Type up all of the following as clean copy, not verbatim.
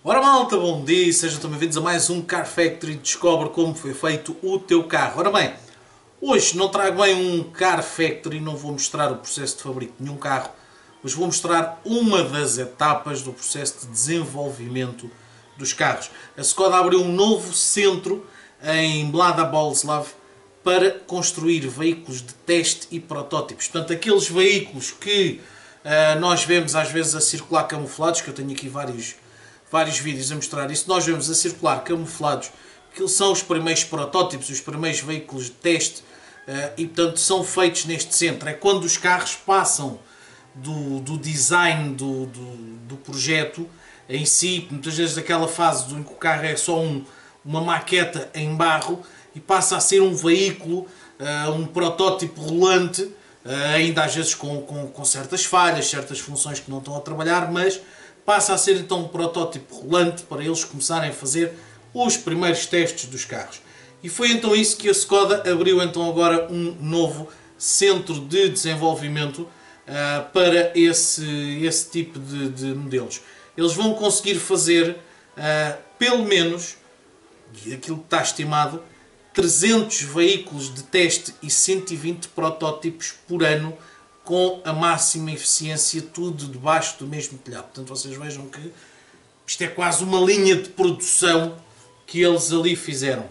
Ora malta, bom dia, sejam também bem-vindos a mais um Car Factory. Descobre como foi feito o teu carro. Ora bem, hoje não trago bem um Car Factory, não vou mostrar o processo de fabrico de nenhum carro, mas vou mostrar uma das etapas do processo de desenvolvimento dos carros. A Škoda abriu um novo centro em Mlada Boleslav para construir veículos de teste e protótipos. Portanto, aqueles veículos que nós vemos às vezes a circular camuflados, que eu tenho aqui vários vídeos a mostrar isso, nós vemos a circular camuflados, que são os primeiros protótipos, os primeiros veículos de teste, e portanto são feitos neste centro. É quando os carros passam do design do projeto em si, muitas vezes daquela fase em que o carro é só uma maqueta em barro e passa a ser um veículo, um protótipo rolante, ainda às vezes com certas falhas, certas funções que não estão a trabalhar, mas passa a ser então um protótipo rolante para eles começarem a fazer os primeiros testes dos carros. E foi então isso que a Škoda abriu então agora um novo centro de desenvolvimento para esse tipo de modelos. Eles vão conseguir fazer pelo menos, aquilo que está estimado, 300 veículos de teste e 120 protótipos por ano, com a máxima eficiência, tudo debaixo do mesmo telhado. Portanto, vocês vejam que isto é quase uma linha de produção que eles ali fizeram.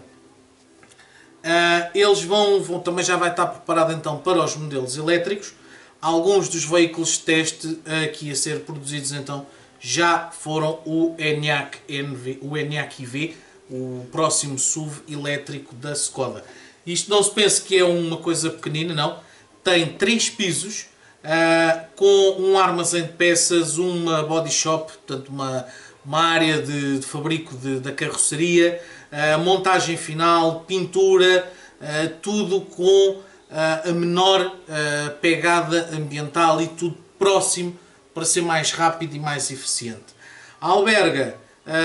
Eles vão também já vai estar preparado então para os modelos elétricos. Alguns dos veículos de teste aqui a ser produzidos então já foram o Enyaq iV, o próximo SUV elétrico da Škoda. Isto não se pense que é uma coisa pequenina, não. Tem 3 pisos, com um armazém de peças, uma body shop, portanto uma área de fabrico da carroceria, montagem final, pintura, tudo com a menor pegada ambiental e tudo próximo para ser mais rápido e mais eficiente. Alberga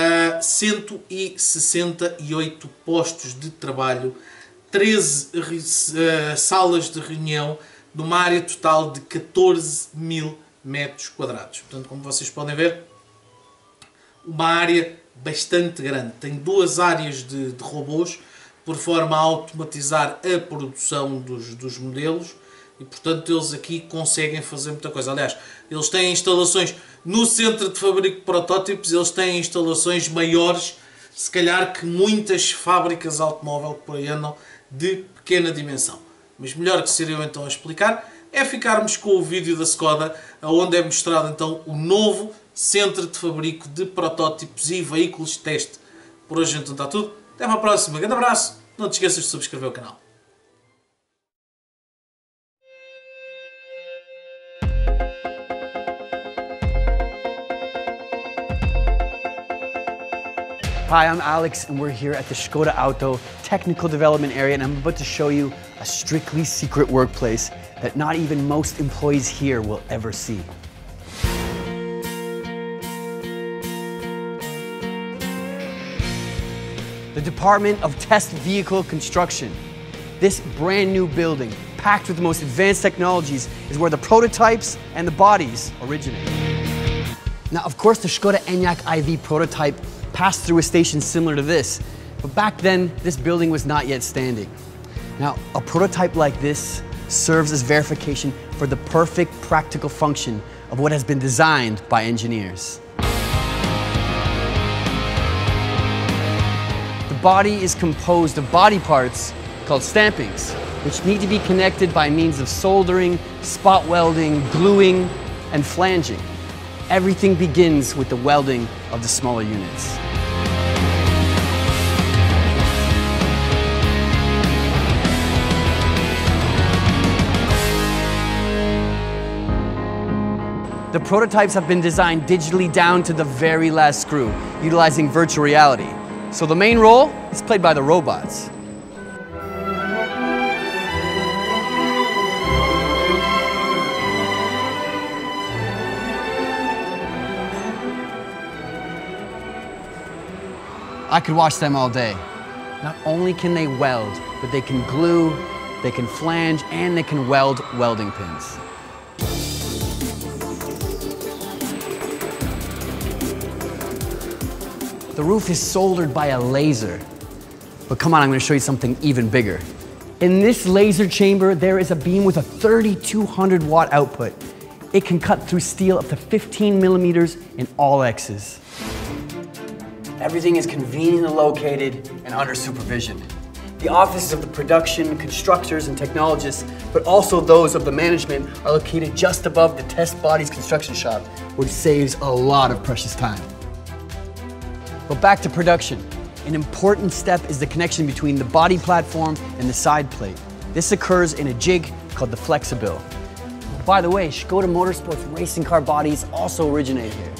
168 postos de trabalho, 13 salas de reunião, numa área total de 14 mil metros quadrados. Portanto, como vocês podem ver, uma área bastante grande. Tem 2 áreas de robôs, por forma a automatizar a produção dos modelos, e portanto eles aqui conseguem fazer muita coisa. Aliás, eles têm instalações no centro de fabrico de protótipos, eles têm instalações maiores, se calhar, que muitas fábricas automóvel que por aí andam, de pequena dimensão. Mas melhor que ser eu então a explicar é ficarmos com o vídeo da Škoda, onde é mostrado então o novo centro de fabrico de protótipos e veículos de teste. Por hoje então está tudo. Até para a próxima. Grande abraço. Não te esqueças de subscrever o canal. Hi, I'm Alex and we're here at the Škoda Auto Technical Development Area, and I'm about to show you a strictly secret workplace that not even most employees here will ever see. The Department of Test Vehicle Construction. This brand new building, packed with the most advanced technologies, is where the prototypes and the bodies originate. Now, of course, the Škoda Enyaq iV prototype passed through a station similar to this, but back then, this building was not yet standing. Now, a prototype like this serves as verification for the perfect practical function of what has been designed by engineers. The body is composed of body parts called stampings, which need to be connected by means of soldering, spot welding, gluing, and flanging. Everything begins with the welding of the smaller units. The prototypes have been designed digitally down to the very last screw, utilizing virtual reality. So the main role is played by the robots. I could watch them all day. Not only can they weld, but they can glue, they can flange, and they can weld welding pins. The roof is soldered by a laser. But come on, I'm going to show you something even bigger. In this laser chamber, there is a beam with a 3,200 watt output. It can cut through steel up to 15 millimeters in all X's. Everything is conveniently located and under supervision. The offices of the production, constructors, and technologists, but also those of the management, are located just above the test bodies construction shop, which saves a lot of precious time. But back to production. An important step is the connection between the body platform and the side plate. This occurs in a jig called the Flexibil. By the way, Škoda Motorsport's racing car bodies also originate here.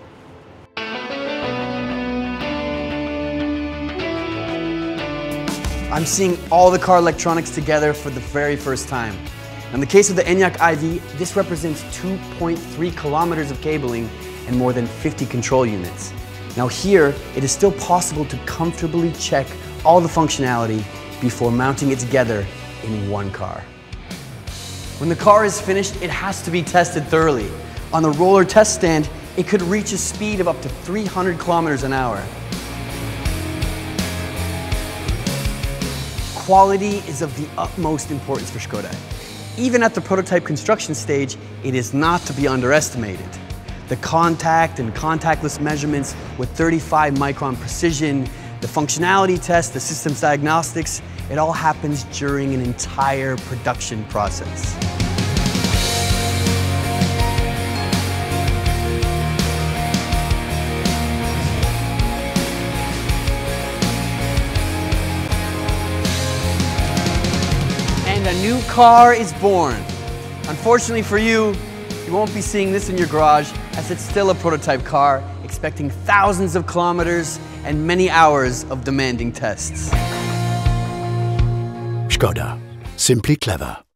I'm seeing all the car electronics together for the very first time. In the case of the Enyaq iV, this represents 2.3 kilometers of cabling and more than 50 control units. Now here, it is still possible to comfortably check all the functionality before mounting it together in one car. When the car is finished, it has to be tested thoroughly. On the roller test stand, it could reach a speed of up to 300 kilometers an hour. Quality is of the utmost importance for Škoda. Even at the prototype construction stage, it is not to be underestimated. The contact and contactless measurements with 35 micron precision, the functionality test, the systems diagnostics, it all happens during an entire production process. And a new car is born. Unfortunately for you, you won't be seeing this in your garage, as it's still a prototype car, expecting thousands of kilometers and many hours of demanding tests. Škoda. Simply clever.